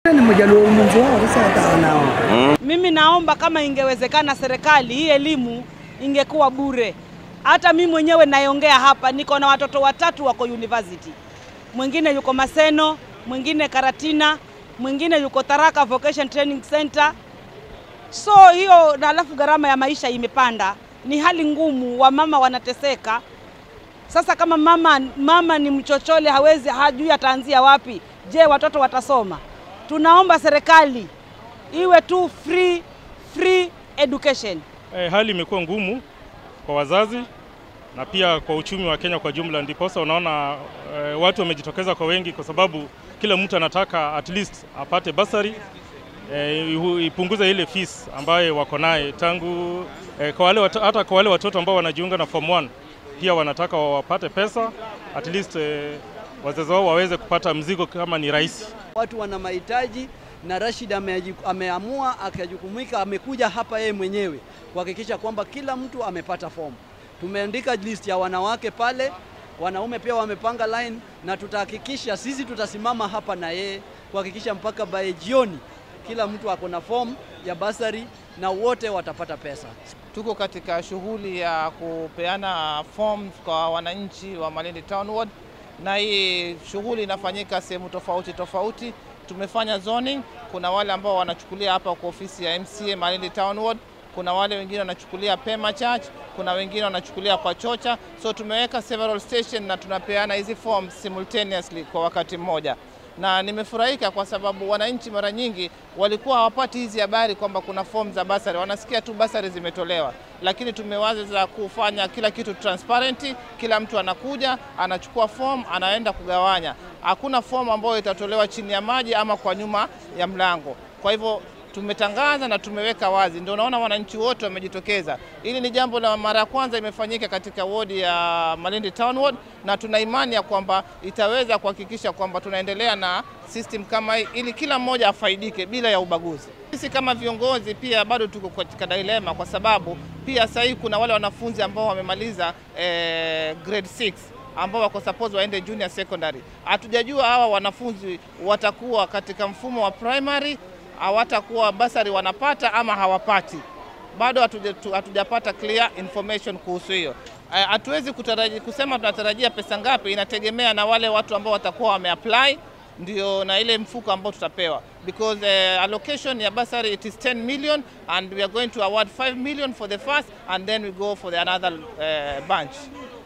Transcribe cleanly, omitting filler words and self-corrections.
Mimi naomba kama ingewezekana serikali hii elimu ingekuwa bure. Hata mimi mwenyewe naiongea hapa, niko na watoto 3 wako university. Mwingine yuko Maseno, mwingine Karatina, mwingine yuko Taraka Vocation Training Center. So hiyo na alafu gharama ya maisha imepanda. Ni hali ngumu, wamama wanateseka. Sasa kama mama ni mchochole, hajui ataanzia wapi. Je, watoto watasoma? Tunaomba serikali iwe tu free education. Hali imekuwa ngumu kwa wazazi na pia kwa uchumi wa Kenya kwa jumla, ndiposa unaona watu wamejitokeza kwa wengi, kwa sababu kila mtu anataka at least apate basari, ipunguze ile fees ambayo wako naye tangu kwa wale hata kwa wale watoto ambao wanajiunga na form 1 pia wanataka wapate pesa, at least wazazi wao waweze kupata mzigo kama ni rahisi. Watu wana mahitaji na Rashid ameamua akajukumika, amekuja hapa yeye mwenyewe kuhakikisha kwamba kila mtu amepata form. Tumeandika list ya wanawake pale, wanaume pia wamepanga line, na tutahakikisha sisi tutasimama hapa na yeye kuhakikisha mpaka by jioni kila mtu ako na form ya basari na wote watapata pesa. Tuko katika shughuli ya kupeana forms kwa wananchi wa Malindi Town Ward, na hii shughuli inafanyika sehemu tofauti. Tumefanya zoning, kuna wale ambao wanachukulia hapa kwa ofisi ya MCA Malindi Town Ward, kuna wale wengine wanachukulia Pema Church, kuna wengine wanachukulia Kwa Chocha. So tumeweka several station na tunapeana hizi forms simultaneously kwa wakati mmoja. Na nimefurahika kwa sababu wananchi mara nyingi walikuwa hawapati hizi habari kwamba kuna form za basari, wanasikia tu basari zimetolewa. Lakini tumewaza kufanya kila kitu transparent, kila mtu anakuja, anachukua form, anaenda kugawanya. Hakuna form ambayo itatolewa chini ya maji ama kwa nyuma ya mlango. Kwa hivyo tumetangaza na tumeweka wazi, ndio unaona wananchi wote wamejitokeza. Hili ni jambo la mara ya kwanza imefanyika katika wodi ya Malindi Town Ward, na tuna imani ya kwamba itaweza kuhakikisha kwamba tunaendelea na system kama hii ili kila mmoja afaidike bila ya ubaguzi. Sisi kama viongozi pia bado tuko katika dilema, kwa sababu pia sasa hivi kuna wale wanafunzi ambao wamemaliza grade 6 ambao wako suppose waende junior secondary. Hatujajua hawa wanafunzi watakuwa katika mfumo wa primary, hawatakuwa basari wanapata ama hawapati. Bado hatujapata clear information kuhusu hiyo. Hatuwezi kusema tunatarajia pesa ngapi, inategemea na wale watu ambao watakuwa wameapply ndio na ile mfuko ambao tutapewa, because allocation ya basari it is 10 million and we are going to award 5 million for the first and then we go for the another bunch.